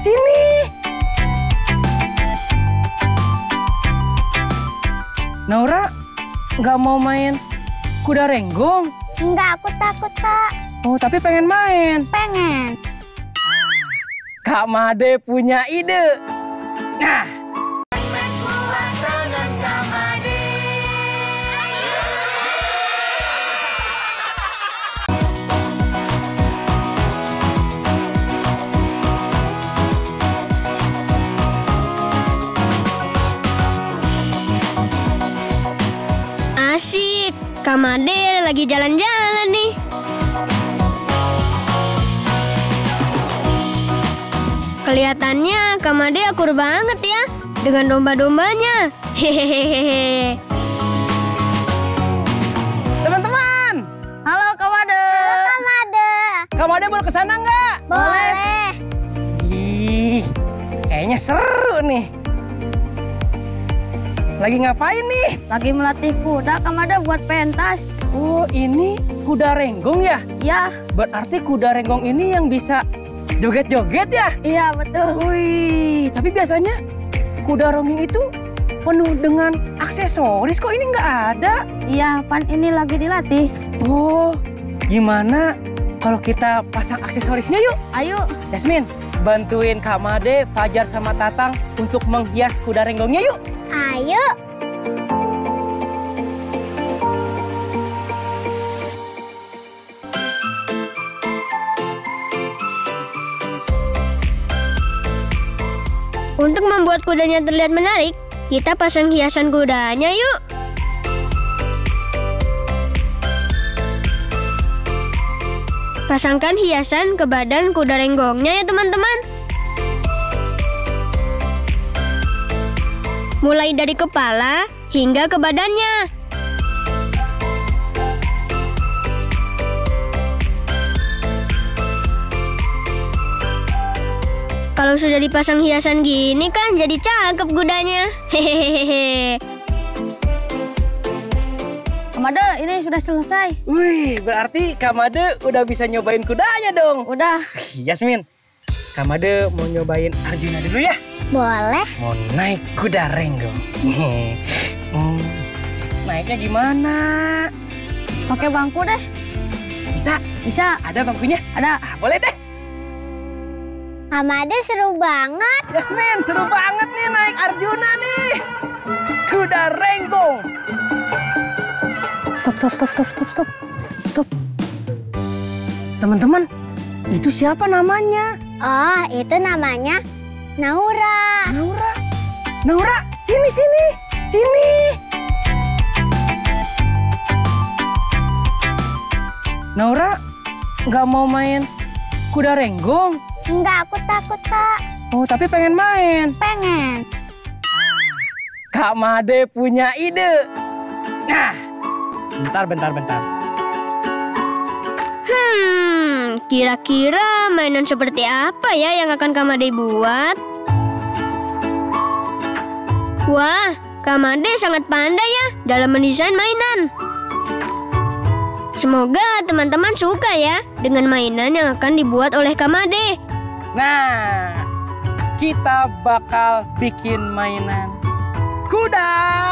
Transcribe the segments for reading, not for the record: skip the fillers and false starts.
sini. Naura, nggak mau main kuda renggong? Enggak, aku takut, Kak. Oh, tapi pengen main. Pengen. Kak Made punya ide. Nah. Asik, Kak Made lagi jalan-jalan nih. Kelihatannya Kak Made akur banget ya dengan domba-dombanya. Hehehe. Teman-teman. Halo, Kak Made. Halo, Kak Made. Kak Made boleh kesana nggak? Boleh. Ih, kayaknya seru nih. Lagi ngapain nih? Lagi melatih kuda, Kak Made buat pentas. Oh, ini kuda renggong ya? Ya. Berarti kuda renggong ini yang bisa joget-joget ya? Iya, betul. Wih, tapi biasanya kuda ronggeng itu penuh dengan aksesoris, kok ini nggak ada? Iya, pan ini lagi dilatih. Oh, gimana kalau kita pasang aksesorisnya yuk? Ayo. Yasmin, bantuin Kak Made, Fajar sama Tatang untuk menghias kuda renggongnya yuk. Ayo. Untuk membuat kudanya terlihat menarik, kita pasang hiasan kudanya yuk. Pasangkan hiasan ke badan kuda renggongnya ya teman-teman. Mulai dari kepala hingga ke badannya. Kalau sudah dipasang hiasan gini kan jadi cakep kudanya. Hehehe. Kak Made, ini sudah selesai. Wih, berarti Kak Made udah bisa nyobain kudanya dong. Udah. Yasmin, Kak Made mau nyobain Arjuna dulu ya? Boleh. Mau naik kuda renggong. Naiknya gimana? Pakai bangku deh. Bisa? Bisa. Ada bangkunya? Ada. Boleh deh. Kak Made seru banget. Yasmin, seru banget nih naik Arjuna nih. Kuda renggong. Stop. Teman-teman, itu siapa namanya? Oh, itu namanya Naura. Naura, sini. Naura, nggak mau main kuda renggong? Enggak, aku takut, Kak. Oh, tapi pengen main. Pengen. Kak Made punya ide. Nah, bentar. Kira-kira mainan seperti apa ya yang akan Kak Made buat? Wah, Kak Made sangat pandai ya dalam mendesain mainan. Semoga teman-teman suka ya dengan mainan yang akan dibuat oleh Kak Made. Nah, kita bakal bikin mainan kuda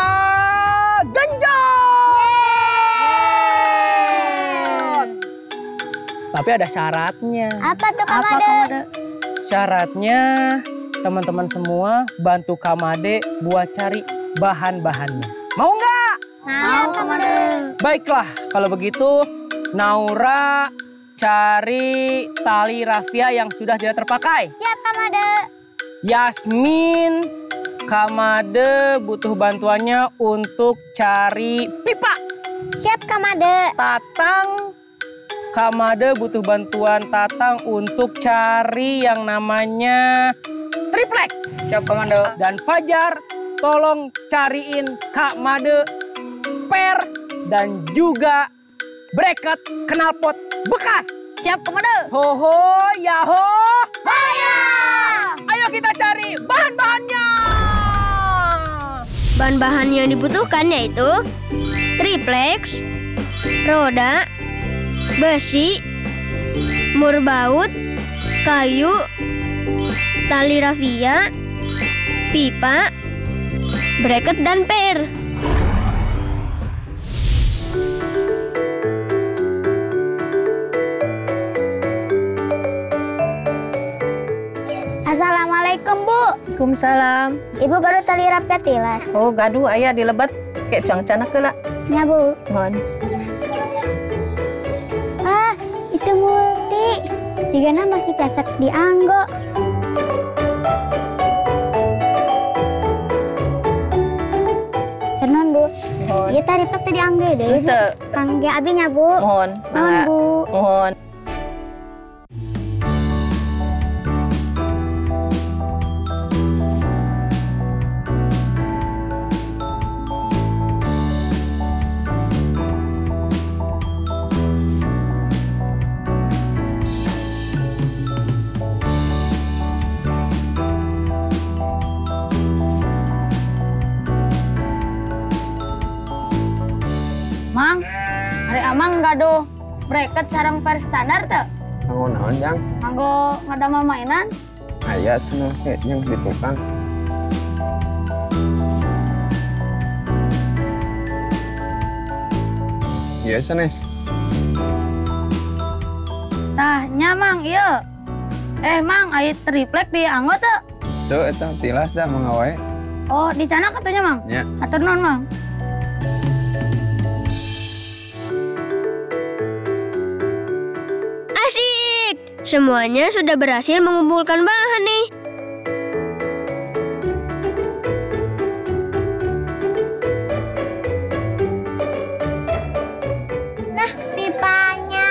genjot. Tapi ada syaratnya. Apa tuh, Kak Made? Syaratnya teman-teman semua bantu Kak Made buat cari bahan-bahannya. Mau nggak? Mau, Kak Made. Baiklah, kalau begitu Naura cari tali rafia yang sudah tidak terpakai. Siap, Kak Made. Yasmin, Kak Made butuh bantuannya untuk cari pipa. Siap, Kak Made. Tatang, Kak Made butuh bantuan Tatang untuk cari yang namanya triplek. Siap, Kak Made. Dan Fajar, tolong cariin Kak Made per dan juga bracket knalpot bekas. Siap, Kak Made. Ho, yaho, haya! Ayo kita cari bahan-bahannya. Bahan-bahan yang dibutuhkan yaitu triplex, roda, besi, mur baut, kayu, tali rafia, pipa, bracket, dan per. Assalamualaikum, Bu. Waalaikumsalam. Ibu gaduh tali rafia tilas. Oh, gaduh ayah dilebat kayak cuang-cana kela. Ya, Bu. Mohon. Ah, itu Multi. Si Gana masih pesek di Anggo. Cernon, Bu. Mohon. Iya tadi pak di Anggo deh. Ente. Kang ge abinya, Bu. Mohon. Mohon, Mangga. Bu. Mohon. Mang, hari amang gaduh bracket sarang per standar tuh. Kanggo naon jang? Anggo ngadamel mainan. Aya seneng kayak yang di tukang. Iya sanes. Tah, nya Mang, iya. Mang, aya triplek di Anggo tuh. Tuh eta tilas dah mangawai. Oh, di sana katanya, Mang. Nya. Atur non, Mang. Asik! Semuanya sudah berhasil mengumpulkan bahan nih. Nah, pipanya.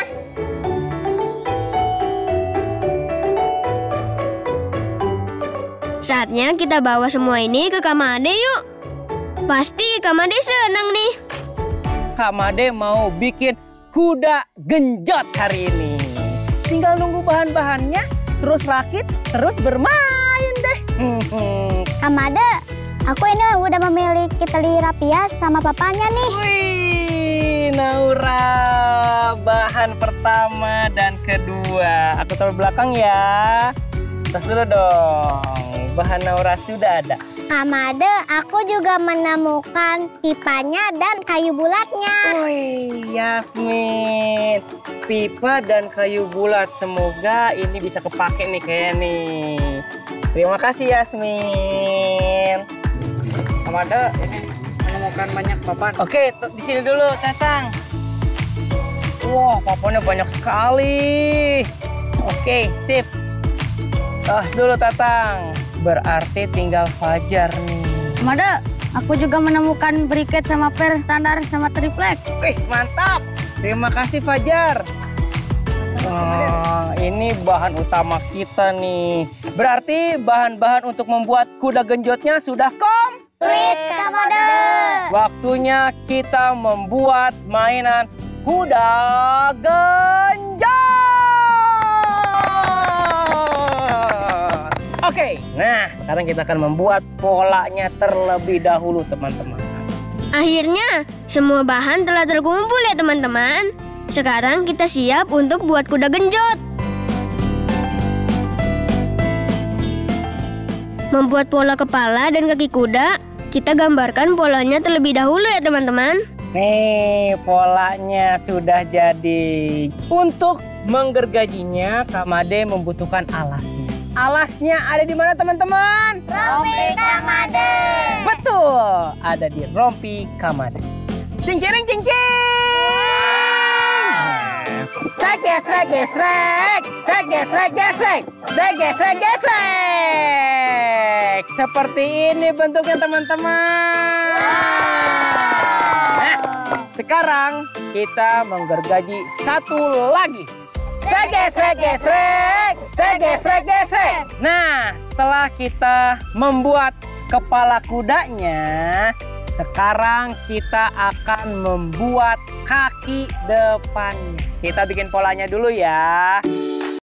Saatnya kita bawa semua ini ke Kamade yuk. Pasti Kamade senang nih. Kak Made mau bikin kuda genjot hari ini. Tinggal nunggu bahan-bahannya, terus rakit, terus bermain deh. Kamade, aku ini udah memiliki tali rafia sama papanya nih. Wih, Naura, bahan pertama dan kedua. Aku taruh belakang ya. Tas dulu dong. Bahan Naura sudah ada. Kamade, aku juga menemukan pipanya dan kayu bulatnya. Wih, Yasmin. Pipa dan kayu bulat. Semoga ini bisa kepake nih kayaknya nih. Terima kasih Yasmin. Kamade, ini menemukan banyak papan. Oke, di sini dulu, Tatang. Wah, papannya banyak sekali. Oke, sip. Tas dulu, Tatang. Berarti tinggal Fajar nih. Kamade, aku juga menemukan bracket sama per standar sama triplek. Wis, mantap. Terima kasih, Fajar. Ini bahan utama kita nih. Berarti bahan-bahan untuk membuat kuda genjotnya sudah Tweet, Kamade. Waktunya kita membuat mainan kuda genjot. Oke, nah sekarang kita akan membuat polanya terlebih dahulu teman-teman. Akhirnya, semua bahan telah terkumpul ya teman-teman. Sekarang kita siap untuk buat kuda genjot. Membuat pola kepala dan kaki kuda, kita gambarkan polanya terlebih dahulu ya teman-teman. Nih, polanya sudah jadi. Untuk menggergajinya, Kak Made membutuhkan alasnya. Alasnya ada di mana teman-teman? Rompi Kamade. Betul, ada di rompi Kamade. Cing-ciring, cing-cing! Gesrek, gesrek, gesrek, gesrek, gesrek, gesrek. Seperti ini bentuknya teman-teman. Nah, sekarang kita menggergaji satu lagi. Gesrek, gesrek, gesrek, gesrek. Nah, setelah kita membuat kepala kudanya, sekarang kita akan membuat kaki depannya. Kita bikin polanya dulu ya.